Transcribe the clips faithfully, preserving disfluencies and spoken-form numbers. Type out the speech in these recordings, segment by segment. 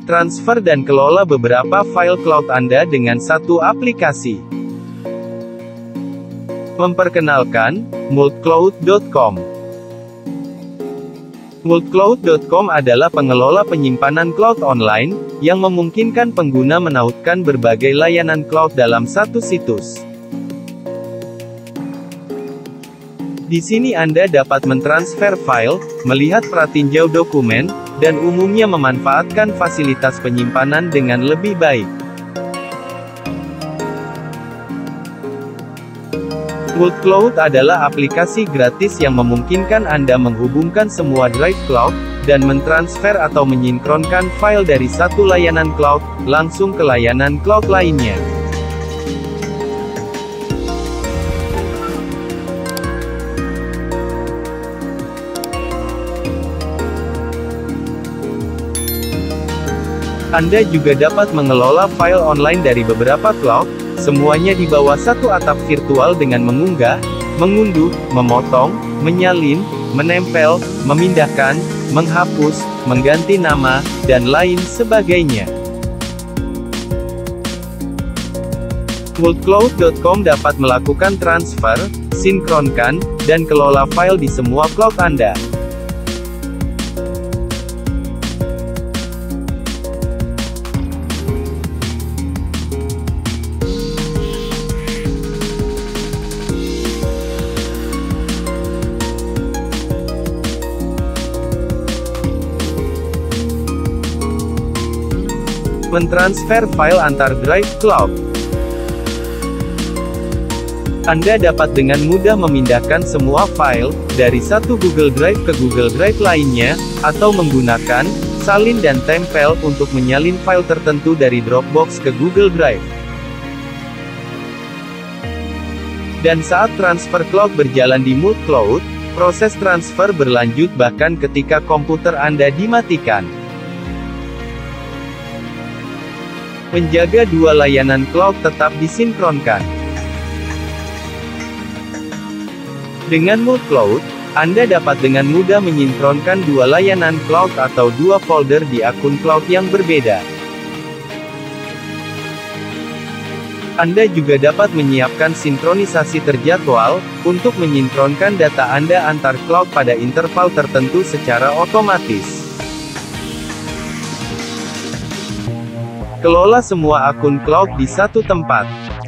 transfer dan kelola beberapa file cloud Anda dengan satu aplikasi. Memperkenalkan, multcloud dot com. multcloud dot com adalah pengelola penyimpanan cloud online, yang memungkinkan pengguna menautkan berbagai layanan cloud dalam satu situs. Di sini Anda dapat mentransfer file, melihat pratinjau dokumen, dan umumnya memanfaatkan fasilitas penyimpanan dengan lebih baik. multcloud adalah aplikasi gratis yang memungkinkan Anda menghubungkan semua drive cloud, dan mentransfer atau menyinkronkan file dari satu layanan cloud, langsung ke layanan cloud lainnya. Anda juga dapat mengelola file online dari beberapa cloud, semuanya di bawah satu atap virtual dengan mengunggah, mengunduh, memotong, menyalin, menempel, memindahkan, menghapus, mengganti nama, dan lain sebagainya. multcloud dot com dapat melakukan transfer, sinkronkan, dan kelola file di semua cloud Anda. Mentransfer file antar drive cloud. Anda dapat dengan mudah memindahkan semua file, dari satu Google Drive ke Google Drive lainnya, atau menggunakan, salin dan tempel untuk menyalin file tertentu dari Dropbox ke Google Drive. Dan saat transfer cloud berjalan di multcloud, proses transfer berlanjut bahkan ketika komputer Anda dimatikan. Menjaga dua layanan cloud tetap disinkronkan. Dengan multcloud, Anda dapat dengan mudah menyinkronkan dua layanan cloud atau dua folder di akun cloud yang berbeda. Anda juga dapat menyiapkan sinkronisasi terjadwal, untuk menyinkronkan data Anda antar cloud pada interval tertentu secara otomatis. Kelola semua akun cloud di satu tempat.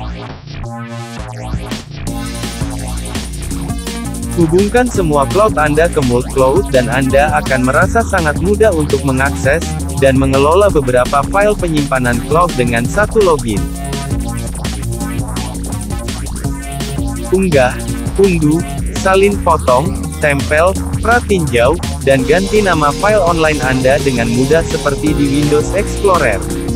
Hubungkan semua cloud Anda ke multcloud dan Anda akan merasa sangat mudah untuk mengakses, dan mengelola beberapa file penyimpanan cloud dengan satu login. Unggah, unduh, salin potong, tempel, pratinjau, dan ganti nama file online Anda dengan mudah seperti di Windows Explorer.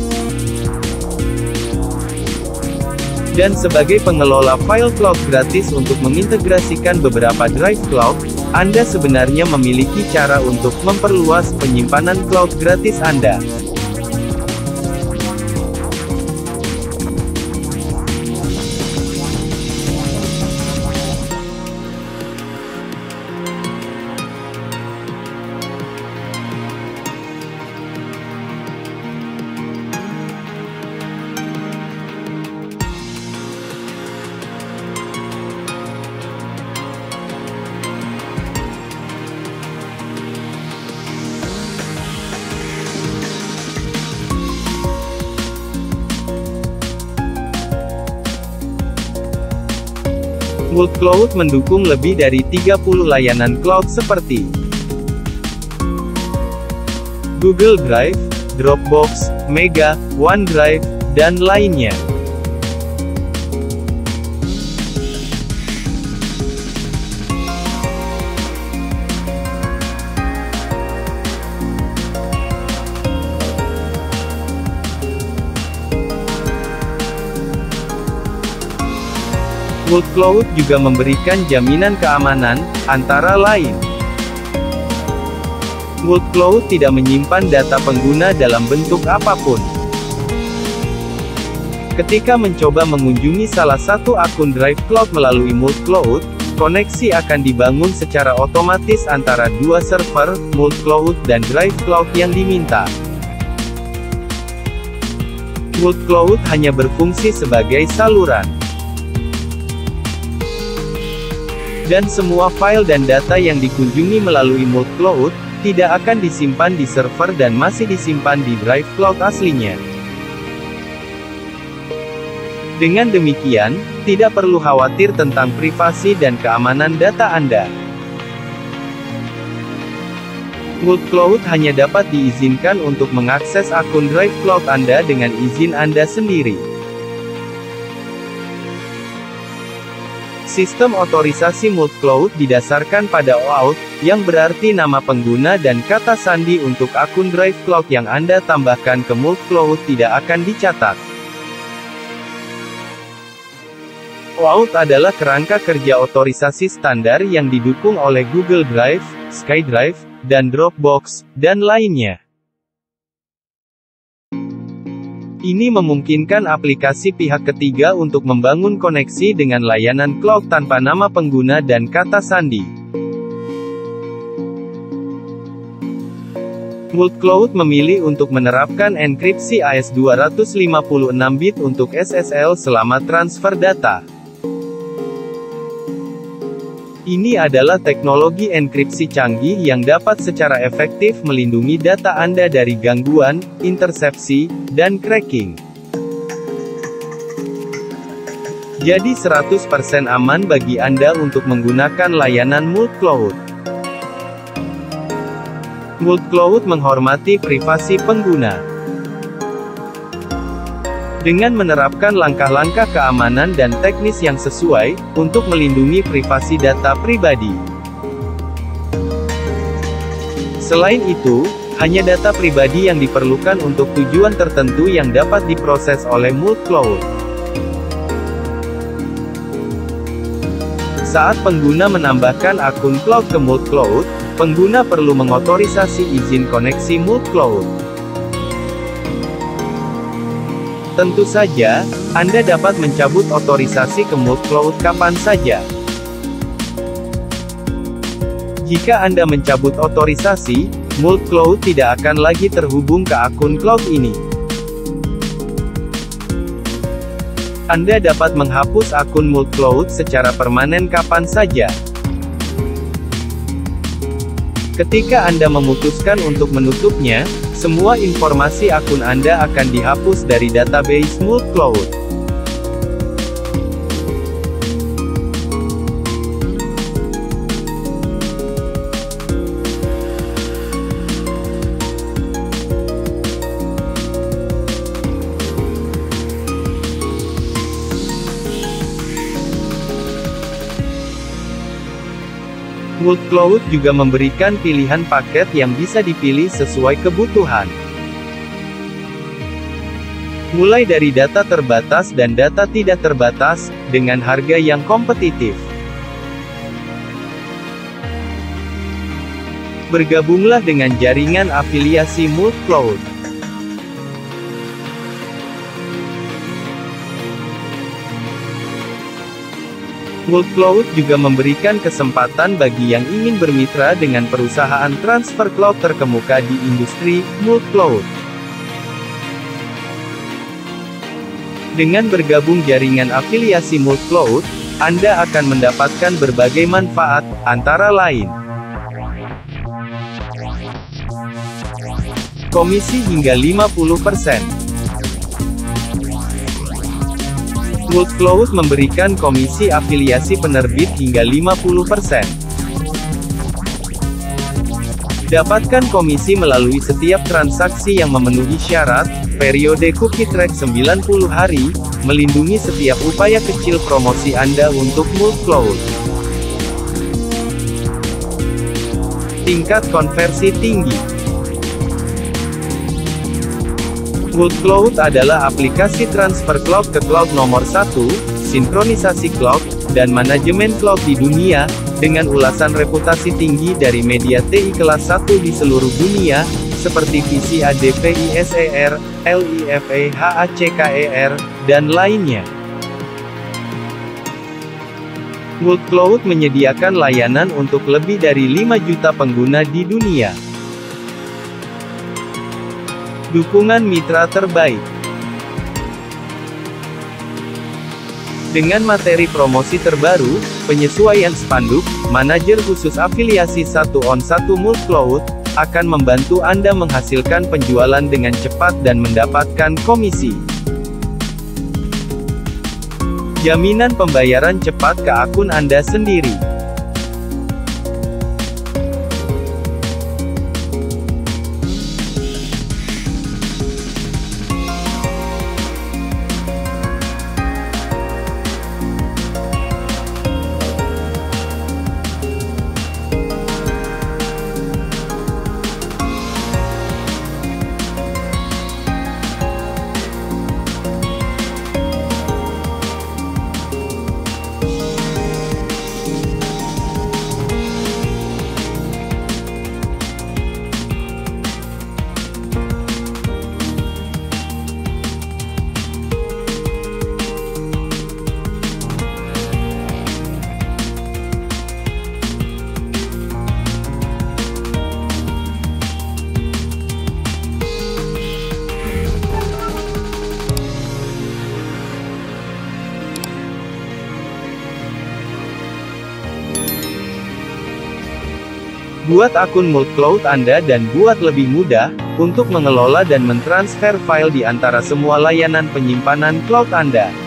Dan sebagai pengelola file cloud gratis untuk mengintegrasikan beberapa drive cloud, Anda sebenarnya memiliki cara untuk memperluas penyimpanan cloud gratis Anda. multcloud mendukung lebih dari tiga puluh layanan cloud seperti Google Drive, Dropbox, Mega, OneDrive, dan lainnya. multcloud juga memberikan jaminan keamanan, antara lain. multcloud tidak menyimpan data pengguna dalam bentuk apapun. Ketika mencoba mengunjungi salah satu akun drive cloud melalui multcloud, koneksi akan dibangun secara otomatis antara dua server, multcloud dan drive cloud yang diminta. Multcloud hanya berfungsi sebagai saluran. Dan semua file dan data yang dikunjungi melalui multcloud, tidak akan disimpan di server dan masih disimpan di drive cloud aslinya. Dengan demikian, tidak perlu khawatir tentang privasi dan keamanan data Anda. Multcloud hanya dapat diizinkan untuk mengakses akun drive cloud Anda dengan izin Anda sendiri. Sistem otorisasi multcloud didasarkan pada OAuth, yang berarti nama pengguna dan kata sandi untuk akun drive cloud yang Anda tambahkan ke multcloud tidak akan dicatat. OAuth adalah kerangka kerja otorisasi standar yang didukung oleh Google Drive, SkyDrive, dan Dropbox, dan lainnya. Ini memungkinkan aplikasi pihak ketiga untuk membangun koneksi dengan layanan cloud tanpa nama pengguna dan kata sandi. Multcloud memilih untuk menerapkan enkripsi A E S dua ratus lima puluh enam bit untuk S S L selama transfer data. Ini adalah teknologi enkripsi canggih yang dapat secara efektif melindungi data Anda dari gangguan, intersepsi, dan cracking. Jadi seratus persen aman bagi Anda untuk menggunakan layanan multcloud. Multcloud menghormati privasi pengguna. Dengan menerapkan langkah-langkah keamanan dan teknis yang sesuai, untuk melindungi privasi data pribadi. Selain itu, hanya data pribadi yang diperlukan untuk tujuan tertentu yang dapat diproses oleh multcloud. Saat pengguna menambahkan akun cloud ke multcloud, pengguna perlu mengotorisasi izin koneksi multcloud. Tentu saja, Anda dapat mencabut otorisasi ke multcloud kapan saja. Jika Anda mencabut otorisasi, multcloud tidak akan lagi terhubung ke akun cloud ini. Anda dapat menghapus akun multcloud secara permanen kapan saja. Ketika Anda memutuskan untuk menutupnya, semua informasi akun Anda akan dihapus dari database multcloud. Multcloud juga memberikan pilihan paket yang bisa dipilih sesuai kebutuhan. Mulai dari data terbatas dan data tidak terbatas, dengan harga yang kompetitif. Bergabunglah dengan jaringan afiliasi multcloud. Multcloud juga memberikan kesempatan bagi yang ingin bermitra dengan perusahaan transfer cloud terkemuka di industri multcloud. Dengan bergabung jaringan afiliasi multcloud, Anda akan mendapatkan berbagai manfaat, antara lain komisi hingga lima puluh persen. Multcloud memberikan komisi afiliasi penerbit hingga lima puluh persen. Dapatkan komisi melalui setiap transaksi yang memenuhi syarat, periode cookie track sembilan puluh hari, melindungi setiap upaya kecil promosi Anda untuk multcloud. Tingkat konversi tinggi. Multcloud adalah aplikasi transfer cloud ke cloud nomor satu, sinkronisasi cloud, dan manajemen cloud di dunia, dengan ulasan reputasi tinggi dari media T I kelas satu di seluruh dunia, seperti V C A D P I S E R, L I F E H A C K E R, dan lainnya. Multcloud menyediakan layanan untuk lebih dari lima juta pengguna di dunia. Dukungan mitra terbaik. Dengan materi promosi terbaru, penyesuaian spanduk, manajer khusus afiliasi satu on satu multcloud, akan membantu Anda menghasilkan penjualan dengan cepat dan mendapatkan komisi. Jaminan pembayaran cepat ke akun Anda sendiri. Buat akun multcloud Anda dan buat lebih mudah, untuk mengelola dan mentransfer file di antara semua layanan penyimpanan cloud Anda.